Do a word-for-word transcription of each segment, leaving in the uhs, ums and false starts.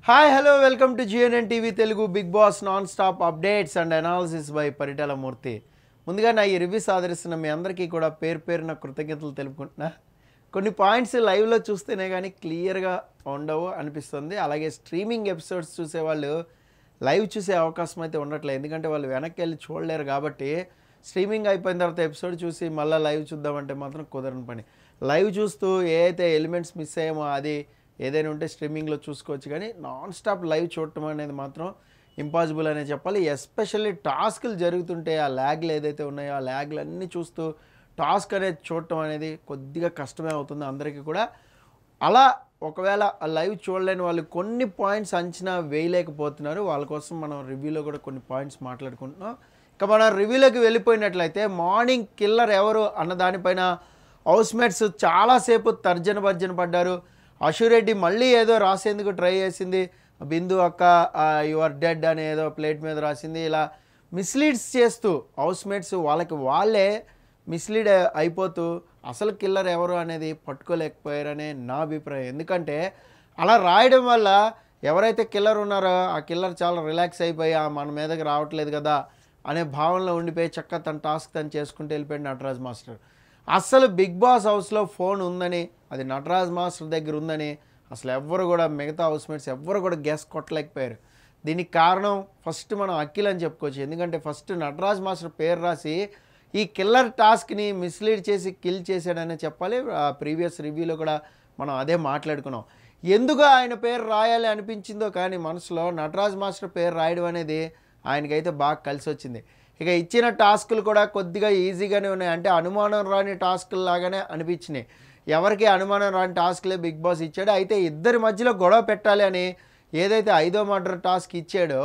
Hi, hello, welcome to Gnn T V Telugu Big Boss non-stop updates and analysis by Paritala Murthy. ముందుగా నా ఈ reviews ఆదరిస్తున్న మీ అందరికీ కూడా పేరు పేరున కృతజ్ఞతలు తెలుపుకుంటున్నా. కొన్ని పాయింట్స్ లైవ్లో చూస్తేనే కానీ క్లియర్గా ఉండవు అనిపిస్తుంది. అలాగే స్ట్రీమింగ్ ఎపిసోడ్స్ చూసేవాళ్ళు లైవ్ చూసే అవకాశం అయితే ఉండట్లేదు, ఎందుకంటే వాళ్ళు వెనక్కి వెళ్ళి చూడలేరు. కాబట్టి స్ట్రీమింగ్ అయిపోయిన తర్వాత ఎపిసోడ్ చూసి మళ్ళీ లైవ్ చూద్దామంటే మాత్రం కుదరని పని. లైవ్ చూస్తూ ఏ అయితే ఎలిమెంట్స్ మిస్ అయ్యామో అది ఏదైనా ఉంటే స్ట్రీమింగ్లో చూసుకోవచ్చు, కానీ నాన్ స్టాప్ లైవ్ చూడటం అనేది మాత్రం ఇంపాసిబుల్ అనే చెప్పాలి. ఎస్పెషల్లీ టాస్క్లు జరుగుతుంటే ఆ ల్యాగ్లు ఏదైతే ఉన్నాయో ఆ ల్యాగ్లు అన్నీ చూస్తూ టాస్క్ అనేది చూడటం అనేది కొద్దిగా కష్టమే అవుతుంది అందరికీ కూడా. అలా ఒకవేళ లైవ్ చూడలేని వాళ్ళు కొన్ని పాయింట్స్ అంచనా వేయలేకపోతున్నారు. వాళ్ళ కోసం మనం రివ్యూలో కూడా కొన్ని పాయింట్స్ మాట్లాడుకుంటున్నాం. ఇక మనం రివ్యూలోకి వెళ్ళిపోయినట్లయితే మార్నింగ్ కిల్లర్ ఎవరు అన్న దానిపైన హౌస్మేట్స్ చాలాసేపు తర్జన భర్జన పడ్డారు. అశురెడ్డి మళ్ళీ ఏదో రాసేందుకు ట్రై చేసింది, బిందు అక్క యువర్ డెడ్ అని ఏదో ప్లేట్ మీద రాసింది. ఇలా మిస్లీడ్స్ చేస్తూ హౌస్మేట్స్ వాళ్ళకి వాళ్ళే మిస్లీడ్ అయిపోతూ అసలు కిల్లర్ ఎవరు అనేది పట్టుకోలేకపోయారనే నా అభిప్రాయం. ఎందుకంటే అలా రాయడం వల్ల ఎవరైతే కిల్లర్ ఉన్నారో ఆ కిల్లర్ చాలా రిలాక్స్ అయిపోయి మన మీదకి రావట్లేదు కదా అనే భావనలో ఉండిపోయి చక్కగా తన టాస్క్ తను చేసుకుంటూ వెళ్ళిపోయాడు నటరాజ్ మాస్టర్. అసలు బిగ్ బాస్ హౌస్లో ఫోన్ ఉందని, అది నటరాజ్ మాస్టర్ దగ్గర ఉందని అసలు ఎవ్వరు కూడా మిగతా హౌస్మేట్స్ ఎవ్వరు కూడా గెస్ కొట్టలేకపోయారు. దీనికి కారణం ఫస్ట్ మనం అఖిల్ అని చెప్పుకోవచ్చు. ఎందుకంటే ఫస్ట్ నటరాజ్ మాస్టర్ పేరు రాసి ఈ కిల్లర్ టాస్క్ని మిస్లీడ్ చేసి కిల్ చేశాడనే చెప్పాలి. ప్రీవియస్ రివ్యూలో కూడా మనం అదే మాట్లాడుకున్నాం. ఎందుకు ఆయన పేరు రాయాలి అనిపించిందో కానీ మనసులో నటరాజ్ మాస్టర్ పేరు రాయడం అనేది ఆయనకైతే బాగా కలిసి వచ్చింది. ఇక ఇచ్చిన టాస్కులు కూడా కొద్దిగా ఈజీగానే ఉన్నాయి, అంటే అనుమానం రాని టాస్కులు లాగానే అనిపించినాయి. ఎవరికి అనుమానం రాని టాస్క్లే బిగ్ బాస్ ఇచ్చాడు. అయితే ఇద్దరి మధ్యలో గొడవ పెట్టాలి అని ఏదైతే ఐదో మర్డర్ టాస్క్ ఇచ్చాడో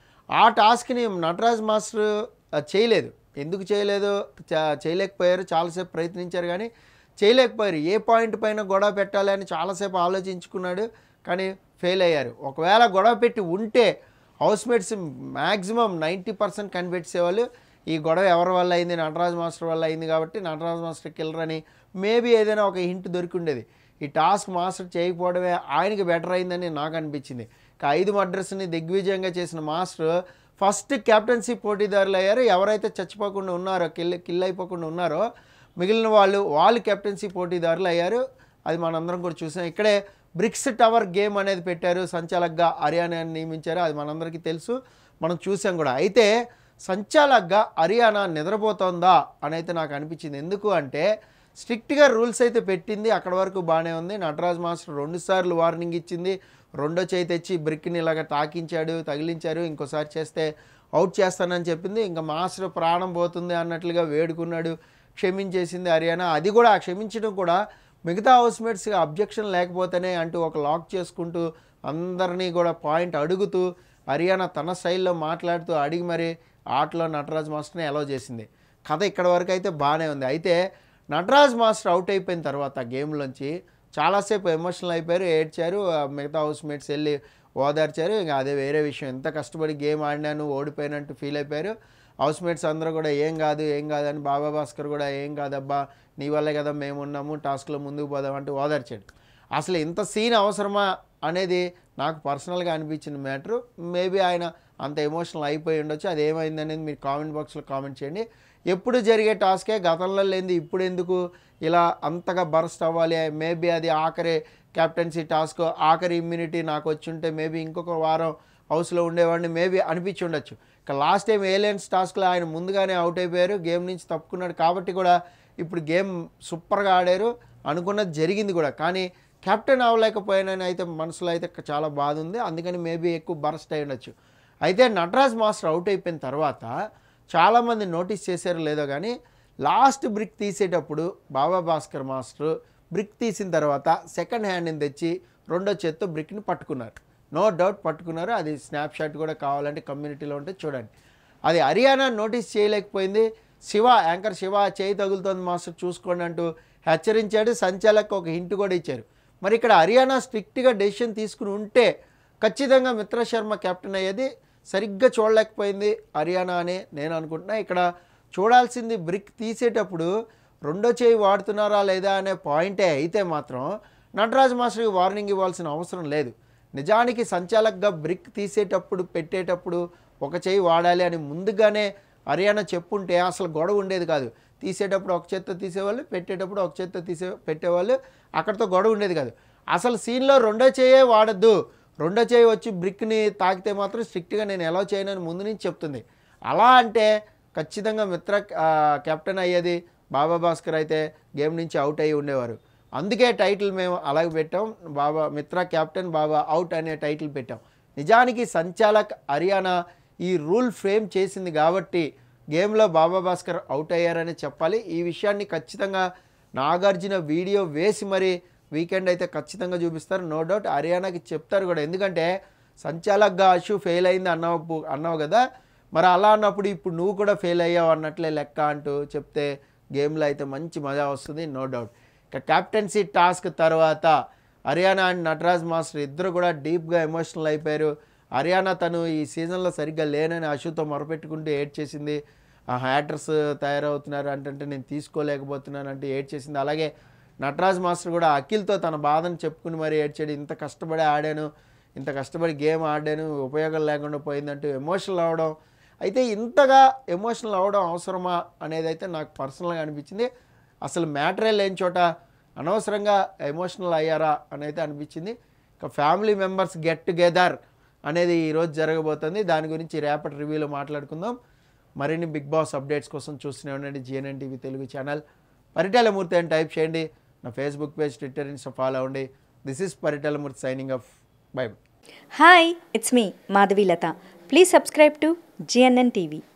ఆ టాస్క్ని నటరాజ్ మాస్టర్ చేయలేదు. ఎందుకు చేయలేదు చేయలేకపోయారు, చాలాసేపు ప్రయత్నించారు కానీ చేయలేకపోయారు. ఏ పాయింట్ పైన గొడవ పెట్టాలి అని చాలాసేపు ఆలోచించుకున్నాడు కానీ ఫెయిల్ అయ్యారు. ఒకవేళ గొడవ పెట్టి ఉంటే హౌస్మేట్స్ మ్యాక్సిమం నైంటీ పర్సెంట్ కనిపెట్టేసేవాళ్ళు ఈ గొడవ ఎవరి వల్ల అయింది, నటరాజ్ మాస్టర్ వల్ల అయింది కాబట్టి నటరాజ్ మాస్టర్ కిల్లర్ అని మేబీ ఏదైనా ఒక హింట్ దొరికి ఉండేది. ఈ టాస్క్ మాస్టర్ చేయకపోవడమే ఆయనకి బెటర్ అయిందని నాకు అనిపించింది. ఐదు మర్డర్స్ని దిగ్విజయంగా చేసిన మాస్టర్ ఫస్ట్ క్యాప్టెన్సీ పోటీదారులు అయ్యారు. ఎవరైతే చచ్చిపోకుండా ఉన్నారో కిల్ కిల్ అయిపోకుండా ఉన్నారో మిగిలిన వాళ్ళు వాళ్ళు క్యాప్టెన్సీ పోటీదారులు అయ్యారు. అది మనందరం కూడా చూసాం. ఇక్కడే బ్రిక్స్ టవర్ గేమ్ అనేది పెట్టారు, సంచాలక్గా హర్యానాని నియమించారు. అది మనందరికీ తెలుసు, మనం చూసాం కూడా. అయితే సంచాలక్గా హర్యానా నిద్రపోతుందా అని అయితే నాకు అనిపించింది. ఎందుకు అంటే స్ట్రిక్ట్గా రూల్స్ అయితే పెట్టింది, అక్కడ వరకు బాగానే ఉంది. నటరాజ్ మాస్టర్ రెండు సార్లు వార్నింగ్ ఇచ్చింది, రెండో చేయి తెచ్చి బ్రిక్ని ఇలాగ తాకించాడు, తగిలించారు, ఇంకోసారి చేస్తే అవుట్ చేస్తానని చెప్పింది. ఇంకా మాస్టర్ ప్రాణం పోతుంది అన్నట్లుగా వేడుకున్నాడు, క్షమించేసింది హర్యానా. అది కూడా క్షమించడం కూడా మిగతా హౌస్మేట్స్గా అబ్జెక్షన్ లేకపోతేనే అంటూ ఒక లాక్ చేసుకుంటూ అందరినీ కూడా పాయింట్ అడుగుతూ హర్యానా తన స్టైల్లో మాట్లాడుతూ అడిగి మరి ఆటలో నటరాజ్ మాస్టర్ని అలౌ చేసింది. కథ ఇక్కడ వరకు అయితే బాగానే ఉంది. అయితే నటరాజ్ మాస్టర్ అవుట్ అయిపోయిన తర్వాత గేమ్లోంచి చాలాసేపు ఎమోషనల్ అయిపోయారు, ఏడ్చారు. మిగతా హౌస్మేట్స్ వెళ్ళి ఓదార్చారు. ఇంకా అదే వేరే విషయం. ఎంత కష్టపడి గేమ్ ఆడినాను ఓడిపోయినట్టు ఫీల్ అయిపోయారు హౌస్మేట్స్ అందరూ కూడా. ఏం కాదు ఏం కాదని బాబా భాస్కర్ కూడా ఏం కాదబ్బా నీ వల్లే కదా మేము ఉన్నాము, టాస్క్లో ముందుకు పోదామంటూ ఓదార్చాడు. అసలు ఇంత సీన్ అవసరమా అనేది నాకు పర్సనల్గా అనిపించిన మ్యాటరు. మేబీ ఆయన అంత ఎమోషనల్ అయిపోయి ఉండొచ్చు. అది ఏమైందనేది మీరు కామెంట్ బాక్స్లో కామెంట్ చేయండి. ఎప్పుడు జరిగే టాస్కే, గతంలో లేనిది ఇప్పుడు ఎందుకు ఇలా అంతగా బరస్ట్ అవ్వాలి? మేబీ అది ఆఖరి క్యాప్టెన్సీ టాస్క్, ఆఖరి ఇమ్యూనిటీ నాకు వచ్చి ఉంటే మేబీ ఇంకొక వారం హౌస్లో ఉండేవాడిని మేబీ అనిపించి ఉండొచ్చు. ఇక లాస్ట్ టైం ఏలియన్స్ టాస్క్లో ఆయన ముందుగానే అవుట్ అయిపోయారు, గేమ్ నుంచి తప్పుకున్నాడు. కాబట్టి కూడా ఇప్పుడు గేమ్ సూపర్గా ఆడారు, అనుకున్నది జరిగింది కూడా. కానీ కెప్టెన్ అవ్వలేకపోయానని అయితే మనసులో అయితే చాలా బాధ ఉంది. అందుకని మేబీ ఎక్కువ బరస్ట్ అయి ఉండొచ్చు. అయితే నటరాజ్ మాస్టర్ అవుట్ అయిపోయిన తర్వాత చాలామంది నోటీస్ చేశారో లేదో కానీ లాస్ట్ బ్రిక్ తీసేటప్పుడు బాబా భాస్కర్ మాస్టర్ బ్రిక్ తీసిన తర్వాత సెకండ్ హ్యాండ్ని తెచ్చి రెండో చేత్తో బ్రిక్ని పట్టుకున్నారు. నో డౌట్ పట్టుకున్నారు. అది స్నాప్షాట్ కూడా కావాలంటే కమ్యూనిటీలో ఉంటే చూడండి. అది హర్యానా నోటీస్ చేయలేకపోయింది. శివ యాంకర్ శివ చేయి తగులుతోంది మాస్టర్ చూసుకోండి అంటూ హెచ్చరించాడు. సంచాలకు ఒక హింట్ కూడా ఇచ్చారు. మరి ఇక్కడ హర్యానా స్ట్రిక్ట్గా డెసిషన్ తీసుకుని ఉంటే ఖచ్చితంగా మిత్ర శర్మ కెప్టెన్ అయ్యేది. సరిగ్గా చూడలేకపోయింది హర్యానా అని నేను అనుకుంటున్నా. ఇక్కడ చూడాల్సింది బ్రిక్ తీసేటప్పుడు రెండో చేయి వాడుతున్నారా లేదా అనే పాయింటే అయితే మాత్రం నటరాజ్ మాస్టర్కి వార్నింగ్ ఇవ్వాల్సిన అవసరం లేదు. నిజానికి సంచాలక్గా బ్రిక్ తీసేటప్పుడు పెట్టేటప్పుడు ఒక చేయి వాడాలి అని ముందుగానే హర్యానా చెప్పుంటే అసలు గొడవ ఉండేది కాదు. తీసేటప్పుడు ఒక చేత్తో తీసేవాళ్ళు, పెట్టేటప్పుడు ఒక చేత్తో తీసే పెట్టేవాళ్ళు, అక్కడితో గొడవ ఉండేది కాదు. అసలు సీన్లో రెండో చేయే వాడద్దు, రెండో చేయి వచ్చి బ్రిక్ని తాకితే మాత్రం స్ట్రిక్ట్గా నేను ఎలా చేయనని ముందు నుంచి చెప్తుంది. అలా అంటే ఖచ్చితంగా మిత్ర కెప్టెన్ అయ్యేది, బాబా భాస్కర్ అయితే గేమ్ నుంచి అవుట్ అయ్యి ఉండేవారు. అందుకే టైటిల్ మేము అలాగే పెట్టాం, బాబా మిత్ర కెప్టెన్ బాబా అవుట్ అనే టైటిల్ పెట్టాం. నిజానికి సంచాలక్ హర్యానా ఈ రూల్ ఫ్రేమ్ చేసింది కాబట్టి గేమ్లో బాబా భాస్కర్ అవుట్ అయ్యారని చెప్పాలి. ఈ విషయాన్ని ఖచ్చితంగా నాగార్జున వీడియో వేసి మరి వీకెండ్ అయితే ఖచ్చితంగా చూపిస్తారు, నో డౌట్. హర్యానాకి చెప్తారు కూడా, ఎందుకంటే సంచాలక్గా అషు ఫెయిల్ అయింది అన్నావు అన్నావు కదా, మరి అలా అన్నప్పుడు ఇప్పుడు నువ్వు కూడా ఫెయిల్ అయ్యావు అన్నట్లే లెక్క అంటూ చెప్తే గేమ్లో అయితే మంచి మజా వస్తుంది, నో డౌట్. ఇక క్యాప్టెన్సీ టాస్క్ తర్వాత హర్యానా అండ్ నటరాజ్ మాస్టర్ ఇద్దరు కూడా డీప్గా ఎమోషనల్ అయిపోయారు. హర్యానా తను ఈ సీజన్లో సరిగ్గా లేనని అషుతో మొరపెట్టుకుంటూ ఏడ్ చేసింది. ఆ హ్యాటర్స్ తయారవుతున్నారు అంటే నేను తీసుకోలేకపోతున్నాను అంటే ఏడ్ చేసింది. అలాగే నటరాజ్ మాస్టర్ కూడా అఖిల్తో తన బాధను చెప్పుకుని మరీ ఏడ్చాడు. ఇంత కష్టపడి ఆడాను, ఇంత కష్టపడి గేమ్ ఆడాను, ఉపయోగం లేకుండా పోయిందంటూ ఎమోషనల్ అవ్వడం. అయితే ఇంతగా ఎమోషనల్ అవ్వడం అవసరమా అనేది అయితే నాకు పర్సనల్గా అనిపించింది. అసలు మ్యాటరే లేని చోట అనవసరంగా ఎమోషనల్ అయ్యారా అని అయితే అనిపించింది. ఇక ఫ్యామిలీ మెంబర్స్ గెట్ టుగెదర్ అనేది ఈరోజు జరగబోతుంది. దాని గురించి రేపటి రివ్యూలో మాట్లాడుకుందాం. మరిన్ని బిగ్ బాస్ అప్డేట్స్ కోసం చూస్తూనే ఉండండి GNN TV Telugu channel. Paritala Murthy అని టైప్ చేయండి. నా Facebook page, Twitter, Insta follow అవ్వండి. This is Paritala Murthy signing off. Bye bye. Hi, it's me Madhavi Latha. Please subscribe to GNN TV.